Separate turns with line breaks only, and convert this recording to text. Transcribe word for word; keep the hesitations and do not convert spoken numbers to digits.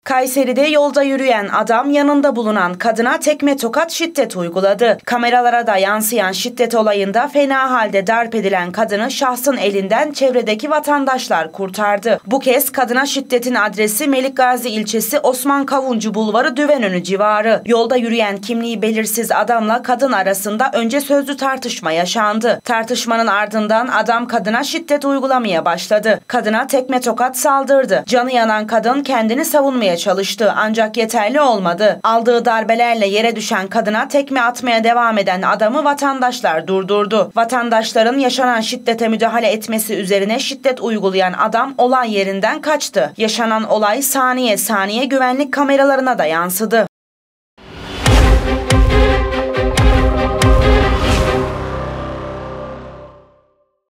Kayseri'de yolda yürüyen adam yanında bulunan kadına tekme tokat şiddet uyguladı. Kameralara da yansıyan şiddet olayında fena halde darp edilen kadını şahsın elinden çevredeki vatandaşlar kurtardı. Bu kez kadına şiddetin adresi Melikgazi ilçesi Osman Kavuncu Bulvarı Düvenönü civarı. Yolda yürüyen kimliği belirsiz adamla kadın arasında önce sözlü tartışma yaşandı. Tartışmanın ardından adam kadına şiddet uygulamaya başladı. Kadına tekme tokat saldırdı. Canı yanan kadın kendini savunmaya çalıştı ancak yeterli olmadı. Aldığı darbelerle yere düşen kadına tekme atmaya devam eden adamı vatandaşlar durdurdu. Vatandaşların yaşanan şiddete müdahale etmesi üzerine şiddet uygulayan adam olay yerinden kaçtı. Yaşanan olay saniye saniye güvenlik kameralarına da yansıdı.